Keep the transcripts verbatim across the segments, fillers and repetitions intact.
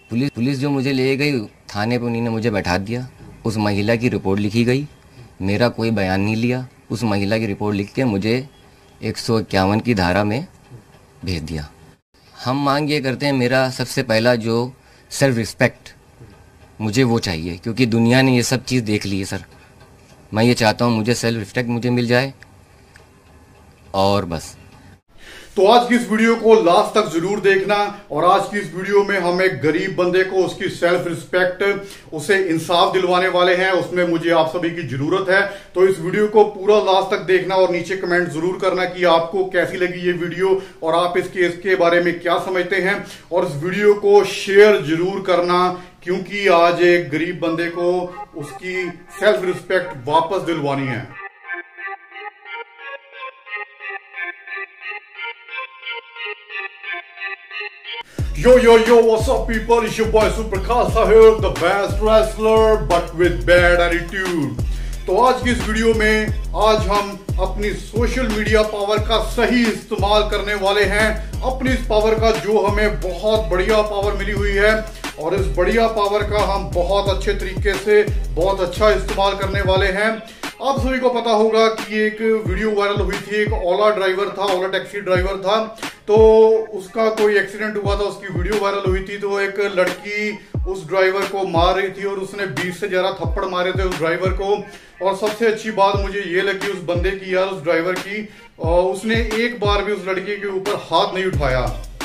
Police police जो मुझे ले गई थाने पर, उन्हीं ने मुझे बैठा दिया। उस महिला की रिपोर्ट लिखी गई, मेरा कोई बयान नहीं लिया। उस महिला की रिपोर्ट लिख के मुझे एक सौ इक्यावन की धारा में भेज दिया। हम मांग ये करते हैं, मेरा सबसे पहला जो सेल्फ रिस्पेक्ट मुझे वो चाहिए, क्योंकि दुनिया ने ये सब चीज़ देख ली है सर। मैं ये चाहता हूँ मुझे सेल्फ रिस्पेक्ट मुझे मिल जाए और बस। तो आज की इस वीडियो को लास्ट तक जरूर देखना। और आज की इस वीडियो में हम एक गरीब बंदे को उसकी सेल्फ रिस्पेक्ट, उसे इंसाफ दिलवाने वाले हैं। उसमें मुझे आप सभी की जरूरत है। तो इस वीडियो को पूरा लास्ट तक देखना और नीचे कमेंट जरूर करना कि आपको कैसी लगी ये वीडियो और आप इस केस के बारे में क्या समझते हैं। और इस वीडियो को शेयर जरूर करना, क्योंकि आज एक गरीब बंदे को उसकी सेल्फ रिस्पेक्ट वापस दिलवानी है। Yo yo yo, what's up people? It's your boy Super Khasa here, the best wrestler but with bad attitude। तो आज की इस वीडियो में आज हम अपनी सोशल मीडिया पावर का सही इस्तेमाल करने वाले हैं। अपनी इस पावर का जो हमें बहुत बढ़िया पावर मिली हुई है, और इस बढ़िया पावर का हम बहुत अच्छे तरीके से बहुत अच्छा इस्तेमाल करने वाले हैं। आप सभी को पता होगा कि एक वीडियो वायरल हुई थी। एक ओला ड्राइवर था, ओला टैक्सी ड्राइवर था, तो उसका कोई एक्सीडेंट हुआ था, उसकी वीडियो वायरल हुई थी। तो एक लड़की उस ड्राइवर को मार रही थी और उसने बीस से ज्यादा थप्पड़ मारे थे उस ड्राइवर को। और सबसे अच्छी बात मुझे ये लगी उस बंदे की, यार उस ड्राइवर की, और उसने एक बार भी उस लड़की के ऊपर हाथ नहीं उठाया।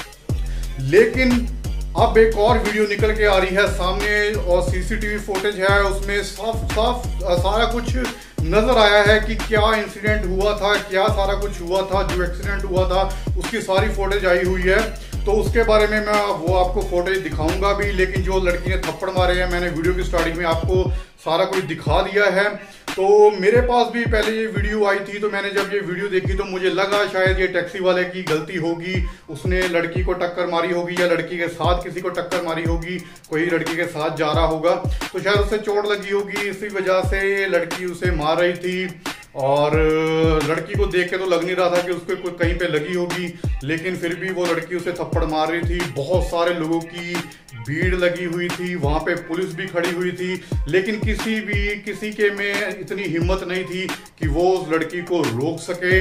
लेकिन अब एक और वीडियो निकल के आ रही है सामने और सीसीटीवी फुटेज है, उसमें साफ साफ सारा कुछ नजर आया है कि क्या इंसिडेंट हुआ था, क्या सारा कुछ हुआ था। जो एक्सीडेंट हुआ था उसकी सारी फुटेज आई हुई है। तो उसके बारे में मैं वो आपको फुटेज दिखाऊंगा भी। लेकिन जो लड़की ने थप्पड़ मारे हैं, मैंने वीडियो की स्टार्टिंग में आपको सारा कुछ दिखा दिया है। तो मेरे पास भी पहले ये वीडियो आई थी, तो मैंने जब ये वीडियो देखी तो मुझे लगा शायद ये टैक्सी वाले की गलती होगी, उसने लड़की को टक्कर मारी होगी या लड़की के साथ किसी को टक्कर मारी होगी, कोई लड़की के साथ जा रहा होगा, तो शायद उसे चोट लगी होगी, इसी वजह से लड़की उसे मार रही थी। और लड़की को देख के तो लग नहीं रहा था कि उसको कोई कहीं पे लगी होगी, लेकिन फिर भी वो लड़की उसे थप्पड़ मार रही थी। बहुत सारे लोगों की भीड़ लगी हुई थी, वहां पे पुलिस भी खड़ी हुई थी, लेकिन किसी भी किसी के में इतनी हिम्मत नहीं थी कि वो उस लड़की को रोक सके।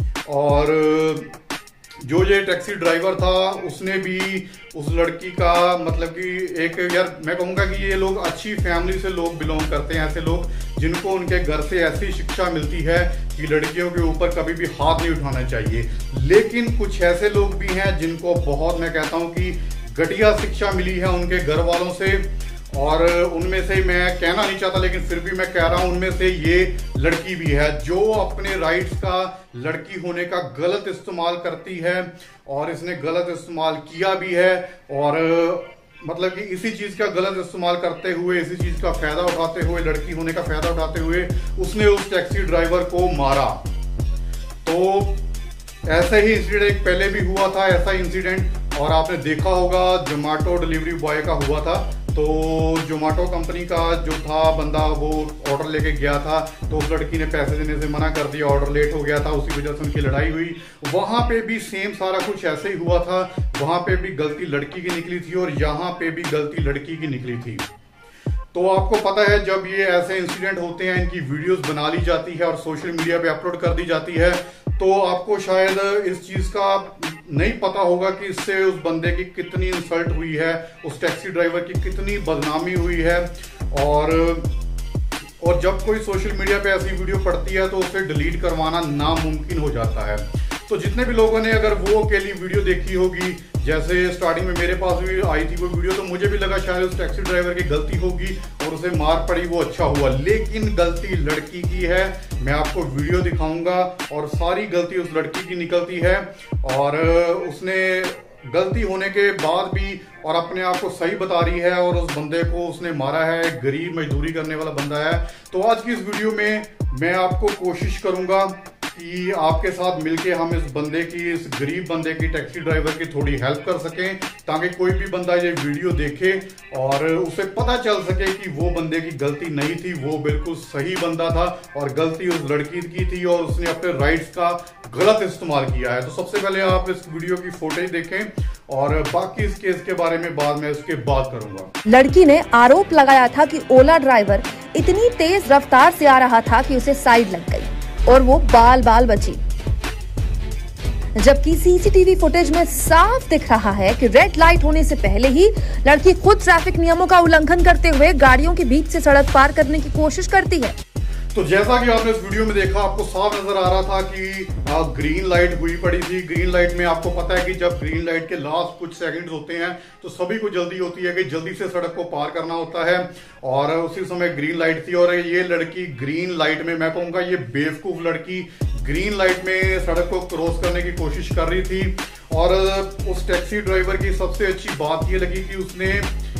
और जो ये टैक्सी ड्राइवर था उसने भी उस लड़की का, मतलब कि एक, यार मैं कहूँगा कि ये लोग अच्छी फैमिली से लोग बिलोंग करते हैं, ऐसे लोग जिनको उनके घर से ऐसी शिक्षा मिलती है कि लड़कियों के ऊपर कभी भी हाथ नहीं उठाना चाहिए। लेकिन कुछ ऐसे लोग भी हैं जिनको बहुत, मैं कहता हूँ कि घटिया शिक्षा मिली है उनके घर वालों से। और उनमें से मैं कहना नहीं चाहता, लेकिन फिर भी मैं कह रहा हूं, उनमें से ये लड़की भी है जो अपने राइट्स का, लड़की होने का गलत इस्तेमाल करती है। और इसने गलत इस्तेमाल किया भी है। और मतलब कि इसी चीज का गलत इस्तेमाल करते हुए, इसी चीज का फायदा उठाते हुए, लड़की होने का फायदा उठाते हुए उसने उस टैक्सी ड्राइवर को मारा। तो ऐसे ही इंसिडेंट एक पहले भी हुआ था, ऐसा इंसिडेंट, और आपने देखा होगा जोमेटो डिलीवरी बॉय का हुआ था। तो जोमेटो कंपनी का जो था बंदा, वो ऑर्डर लेके गया था, तो उस लड़की ने पैसे देने से मना कर दिया, ऑर्डर लेट हो गया था, उसी वजह से उनकी लड़ाई हुई। वहां पे भी सेम सारा कुछ ऐसे ही हुआ था, वहां पे भी गलती लड़की की निकली थी और यहाँ पे भी गलती लड़की की निकली थी। तो आपको पता है जब ये ऐसे इंसिडेंट होते हैं, इनकी वीडियोस बना ली जाती है और सोशल मीडिया पे अपलोड कर दी जाती है, तो आपको शायद इस चीज का नहीं पता होगा कि इससे उस बंदे की कितनी इंसल्ट हुई है, उस टैक्सी ड्राइवर की कितनी बदनामी हुई है। और और जब कोई सोशल मीडिया पे ऐसी वीडियो पड़ती है तो उसे डिलीट करवाना नामुमकिन हो जाता है। तो जितने भी लोगों ने अगर वो अकेली वीडियो देखी होगी, जैसे स्टार्टिंग में मेरे पास भी आई थी वो वीडियो, तो मुझे भी लगा शायद उस टैक्सी ड्राइवर की गलती होगी और उसे मार पड़ी, वो अच्छा हुआ। लेकिन गलती लड़की की है। मैं आपको वीडियो दिखाऊंगा और सारी गलती उस लड़की की निकलती है। और उसने गलती होने के बाद भी और अपने आप को सही बता रही है, और उस बंदे को उसने मारा है, गरीब मजदूरी करने वाला बंदा है। तो आज की इस वीडियो में मैं आपको कोशिश करूंगा कि आपके साथ मिलके हम इस बंदे की, इस गरीब बंदे की, टैक्सी ड्राइवर की थोड़ी हेल्प कर सकें, ताकि कोई भी बंदा ये वीडियो देखे और उसे पता चल सके कि वो बंदे की गलती नहीं थी, वो बिल्कुल सही बंदा था और गलती उस लड़की की थी और उसने अपने राइट्स का गलत इस्तेमाल किया है। तो सबसे पहले आप इस वीडियो की फुटेज देखें और बाकी इस केस के बारे में बाद में इसके बात करूंगा। लड़की ने आरोप लगाया था कि ओला ड्राइवर इतनी तेज रफ्तार से आ रहा था कि उसे साइड लग गई और वो बाल बाल बची, जबकि सीसीटीवी फुटेज में साफ दिख रहा है कि रेड लाइट होने से पहले ही लड़की खुद ट्रैफिक नियमों का उल्लंघन करते हुए गाड़ियों के बीच से सड़क पार करने की कोशिश करती है। तो जैसा कि आपने इस वीडियो में देखा, आपको साफ नजर आ रहा था कि आ, ग्रीन लाइट हुई पड़ी थी। ग्रीन लाइट में आपको पता है कि जब ग्रीन लाइट के लास्ट कुछ सेकंड्स होते हैं तो सभी को जल्दी होती है कि जल्दी से सड़क को पार करना होता है और उसी समय ग्रीन लाइट थी और ये लड़की ग्रीन लाइट में, मैं कहूंगा ये बेवकूफ लड़की ग्रीन लाइट में सड़क को क्रॉस करने की कोशिश कर रही थी। और उस टैक्सी ड्राइवर की सबसे अच्छी बात ये लगी कि उसने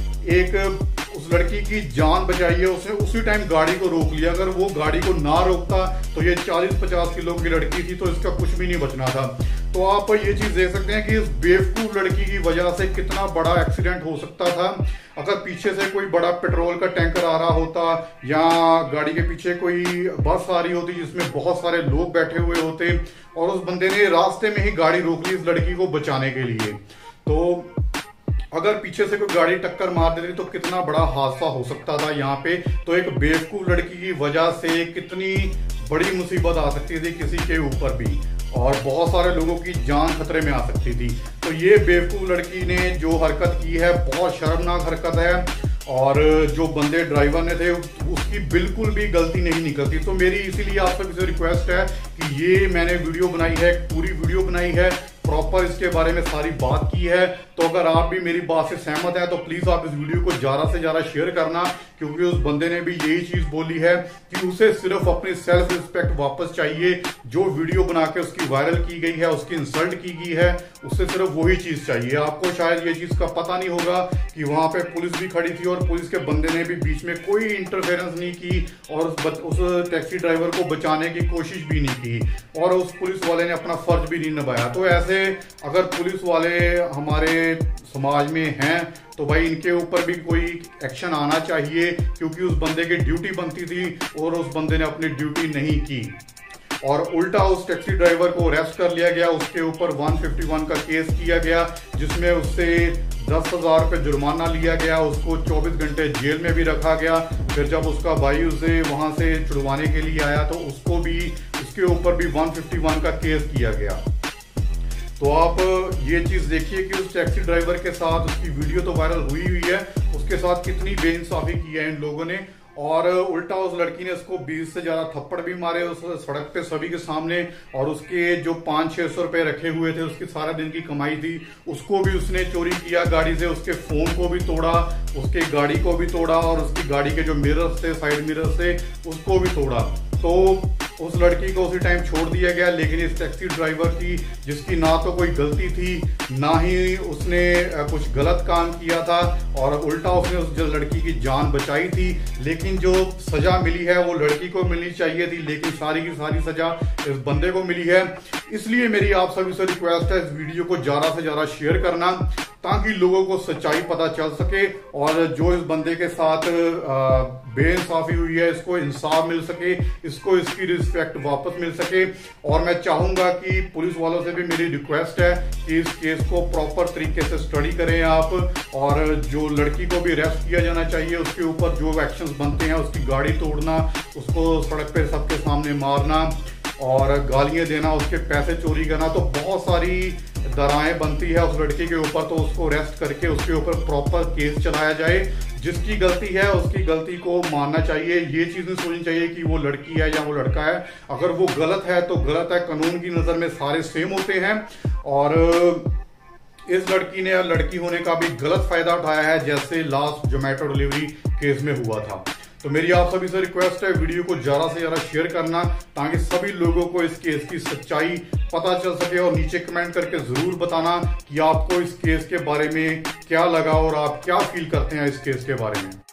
एक उस लड़की की जान बचाई है, उसने उसी टाइम गाड़ी को रोक लिया। अगर वो गाड़ी को ना रोकता तो ये चालीस पचास किलो की लड़की थी, तो इसका कुछ भी नहीं बचना था। तो आप ये चीज देख सकते हैं कि इस बेवकूफ लड़की की वजह से कितना बड़ा एक्सीडेंट हो सकता था। अगर पीछे से कोई बड़ा पेट्रोल का टैंकर आ रहा होता या गाड़ी के पीछे कोई बस आ रही होती जिसमें बहुत सारे लोग बैठे हुए होते और उस बंदे ने रास्ते में ही गाड़ी रोक ली इस लड़की को बचाने के लिए, तो अगर पीछे से कोई गाड़ी टक्कर मार देती तो कितना बड़ा हादसा हो सकता था यहाँ पे। तो एक बेवकूफ लड़की की वजह से कितनी बड़ी मुसीबत आ सकती थी किसी के ऊपर भी और बहुत सारे लोगों की जान खतरे में आ सकती थी। तो ये बेवकूफ लड़की ने जो हरकत की है बहुत शर्मनाक हरकत है और जो बंदे ड्राइवर ने थे उसकी बिल्कुल भी गलती नहीं निकलती। तो मेरी इसीलिए आप सबसे से रिक्वेस्ट है कि ये मैंने वीडियो बनाई है, पूरी वीडियो बनाई है, प्रॉपर इसके बारे में सारी बात की है। तो अगर आप भी मेरी बात से सहमत हैं तो प्लीज आप इस वीडियो को ज्यादा से ज्यादा शेयर करना, क्योंकि उस बंदे ने भी यही चीज बोली है कि उसे सिर्फ अपनी सेल्फ रिस्पेक्ट वापस चाहिए। जो वीडियो बना के उसकी वायरल की गई है, उसकी इंसल्ट की गई है, उससे सिर्फ वही चीज चाहिए। आपको शायद ये चीज का पता नहीं होगा कि वहां पे पुलिस भी खड़ी थी और पुलिस के बंदे ने भी बीच में कोई इंटरफेरेंस नहीं की और उस, उस टैक्सी ड्राइवर को बचाने की कोशिश भी नहीं की और उस पुलिस वाले ने अपना फर्ज भी नहीं निभाया। तो ऐसे अगर पुलिस वाले हमारे समाज में हैं तो भाई इनके ऊपर भी कोई एक्शन आना चाहिए, क्योंकि उस बंदे की ड्यूटी बनती थी और उस बंदे ने अपनी ड्यूटी नहीं की और उल्टा उस टैक्सी ड्राइवर को अरेस्ट कर लिया गया। उसके ऊपर एक सौ इक्यावन का केस किया गया जिसमें उससे दस हजार रुपये जुर्माना लिया गया, उसको चौबीस घंटे जेल में भी रखा गया। फिर जब उसका भाई उसे वहां से छुड़वाने के लिए आया तो उसको भी, उसके ऊपर भी एक सौ इक्यावन का केस किया गया। तो आप ये चीज देखिए कि उस टैक्सी ड्राइवर के साथ, उसकी वीडियो तो वायरल हुई हुई है, उसके साथ कितनी बेइंसाफी की है इन लोगों ने और उल्टा उस लड़की ने उसको बीस से ज्यादा थप्पड़ भी मारे उस सड़क पे सभी के सामने और उसके जो पांच छह सौ रुपए रखे हुए थे, उसकी सारा दिन की कमाई थी, उसको भी उसने चोरी किया गाड़ी से। उसके फोन को भी तोड़ा, उसके गाड़ी को भी तोड़ा और उसकी गाड़ी के जो मिरर्स थे, साइड मिरर्स थे, उसको भी तोड़ा। तो उस लड़की को उसी टाइम छोड़ दिया गया, लेकिन इस टैक्सी ड्राइवर की, जिसकी ना तो कोई गलती थी ना ही उसने कुछ गलत काम किया था और उल्टा उसने उस लड़की की जान बचाई थी, लेकिन जो सजा मिली है वो लड़की को मिलनी चाहिए थी, लेकिन सारी की सारी सजा इस बंदे को मिली है। इसलिए मेरी आप सभी से रिक्वेस्ट है इस वीडियो को ज्यादा से ज्यादा शेयर करना ताकि लोगों को सच्चाई पता चल सके और जो इस बंदे के साथ बेइंसाफी हुई है इसको इंसाफ मिल सके, इसको इसकी रिस्पेक्ट वापस मिल सके। और मैं चाहूंगा कि पुलिस वालों से भी मेरी रिक्वेस्ट है कि इस केस को प्रॉपर तरीके से स्टडी करें आप और जो लड़की को भी अरेस्ट किया जाना चाहिए, उसके ऊपर जो एक्शंस बनते हैं, उसकी गाड़ी तोड़ना, उसको सड़क पे सबके सामने मारना और गालियां देना, उसके पैसे चोरी करना, तो बहुत सारी दराएं बनती है उस लड़की के ऊपर। तो उसको अरेस्ट करके उसके ऊपर प्रॉपर केस चलाया जाए। जिसकी गलती है उसकी गलती को मानना चाहिए। ये चीज नहीं सोचनी चाहिए कि वो लड़की है या वो लड़का है। अगर वो गलत है तो गलत है, कानून की नजर में सारे सेम होते हैं। और इस लड़की ने लड़की होने का भी गलत फायदा उठाया है, जैसे लास्ट जोमेटो डिलीवरी केस में हुआ था। तो मेरी आप सभी से रिक्वेस्ट है वीडियो को ज्यादा से ज्यादा शेयर करना ताकि सभी लोगों को इस केस की सच्चाई पता चल सके और नीचे कमेंट करके जरूर बताना कि आपको इस केस के बारे में क्या लगा और आप क्या फील करते हैं इस केस के बारे में।